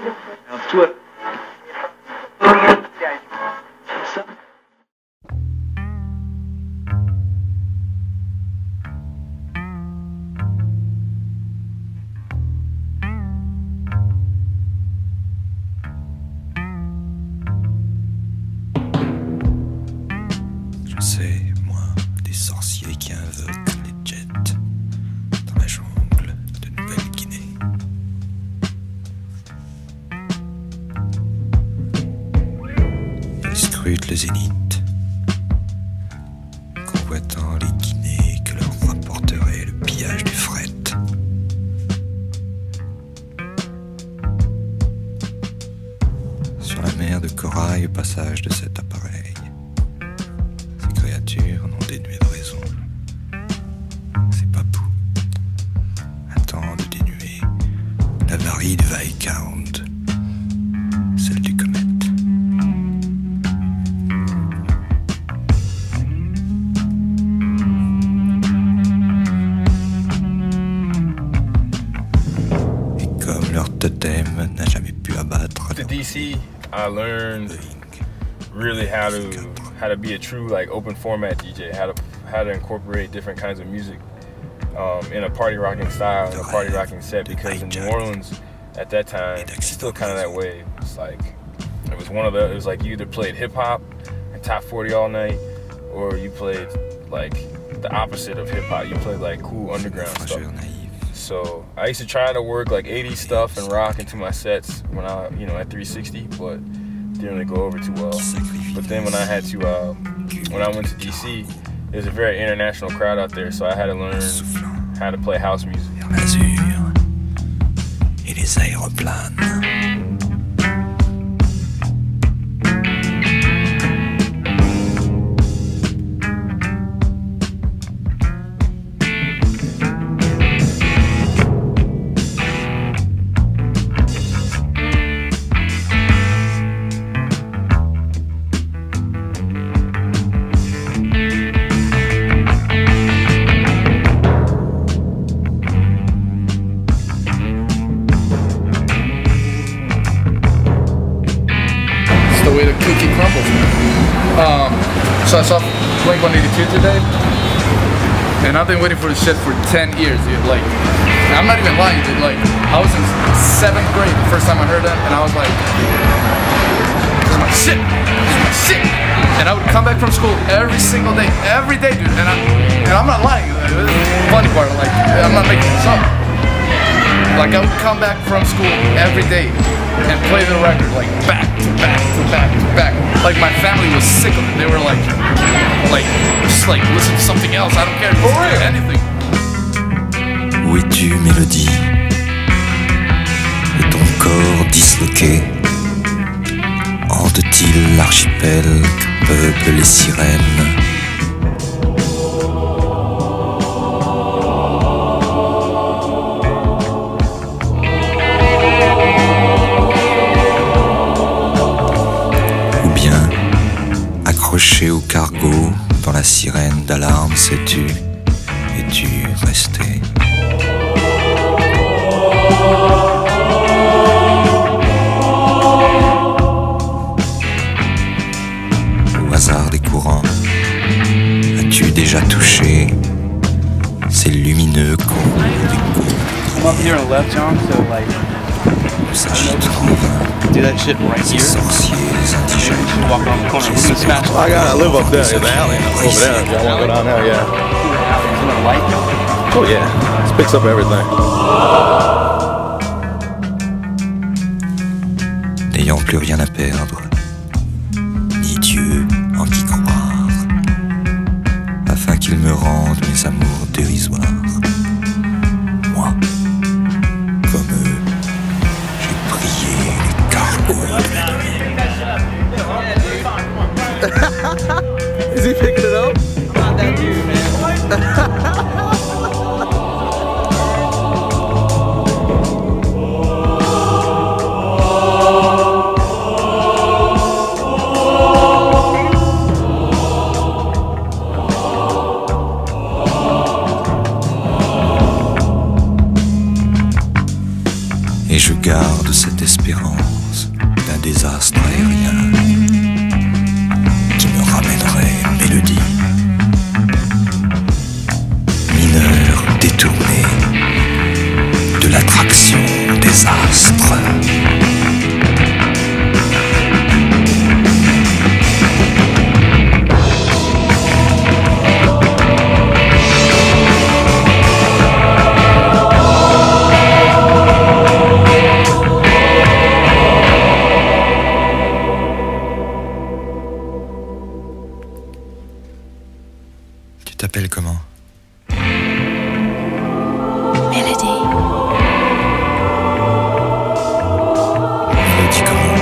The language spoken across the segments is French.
Toi. Je sais, moi, des sorciers qui invoquent les jets dans la jungle de Nouvelle-Guinée. Ils scrutent le zénith, convoitant les Guinées que leur rapporterait le pillage du fret. Sur la mer de corail, au passage de cet appareil, ces créatures non dénuées de raison, ces papous attendent de dénuer la varie du Viscount, celle du comète. Et comme leur totem n'a jamais pu abattre To DC, I learned really how to be a true like open format DJ, how to incorporate different kinds of music in a party rocking style, in a party rocking set, because in New Orleans at that time it's still kind of that way. It's like it was like you either played hip hop and top 40 all night, or you played like the opposite of hip hop. You played like cool underground stuff. So I used to try to work like 80s stuff and rock into my sets when at 360, but didn't really go over too well. But then when I went to DC, there's a very international crowd out there, so I had to learn how to play house music. L'azur et les aéroplanes. The way the cookie crumbles. So I saw Blink-182 today, and I've been waiting for this shit for 10 years, dude. Like, I'm not even lying, dude. Like, I was in 7th grade the first time I heard that, and I was like, this is my shit, this is my shit. And I would come back from school every single day, dude. And I'm not lying. This is the funny part, like, I'm not making this up. Like, I would come back from school every day and play the record, like, back to back to back to back. Like, my family was sick of it. They were like, just like, listen to something else. I don't care. Just anything. Où es-tu, mélodie? De ton corps disloqué hante-t-il l'archipel que peuplent les sirènes? Accroché au cargo, dans la sirène d'alarme, sais-tu, es-tu resté? Au hasard des courants, as-tu déjà touché ces lumineux cours des cours? I'm up here on the left, John, so like, Où s'agite en vain do that shit right ces here. sorciers indigènes? Just walk around the corner, we're gonna smash I live up there in the alley over there. If y'all want to go down there, yeah. the light. Oh yeah, this picks up everything. N'ayant plus rien à perdre, ni Dieu en qui croire, afin qu'il me rende mes amours dérisoires. Moi, comme eux, j'ai prié les cargos. Is he picking it up? I'm not that dude, man. je garde cette espérance d'un désastre aérien qui me ramènerait une mélodie. Mineur détourné de l'attraction des astres. Tu t'appelles comment? Melody. Mélodie comment?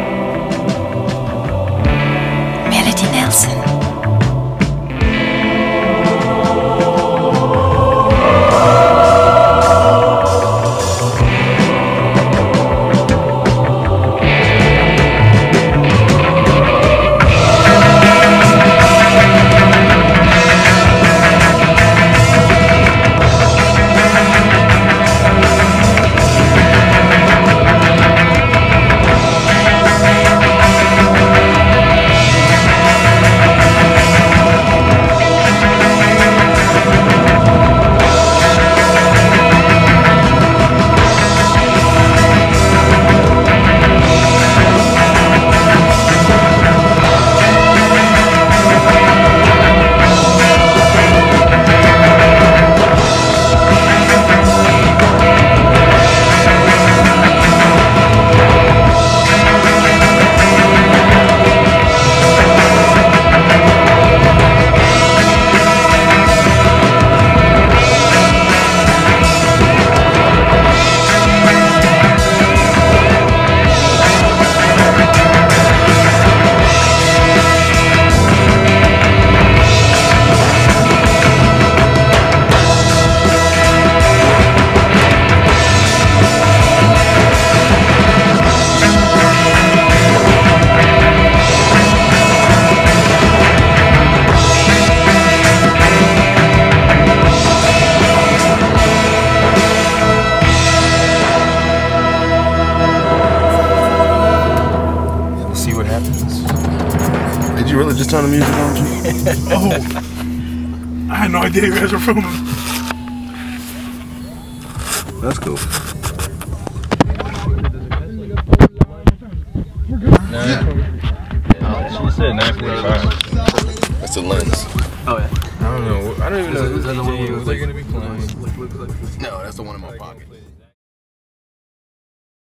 Melody Nelson. See what happens. Did you really just turn the music on? Oh, I had no idea you guys were filming. That's cool. She said 9:45. That's the lens. Oh yeah. I don't know. I don't even know Is that the one who with they're gonna be playing. No, that's the one in my pocket.